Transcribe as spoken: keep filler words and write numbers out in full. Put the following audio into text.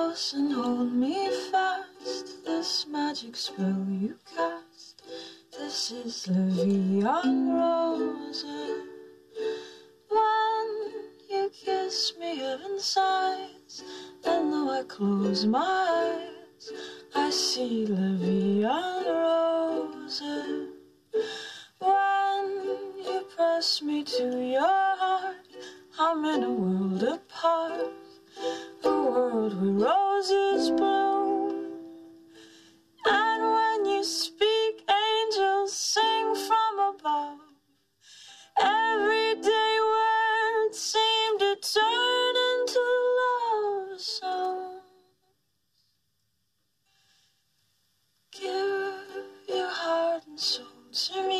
close and hold me fast. This magic spell you cast. This is La Vie en Rose. When you kiss me, heaven sighs, and though I close my eyes, I see La Vie en Rose. When you press me to your heart, I'm in a world apart, a world where roses bloom. And when you speak, angels sing from above. Everyday words seem to turn into love songs. Give your heart and soul to me.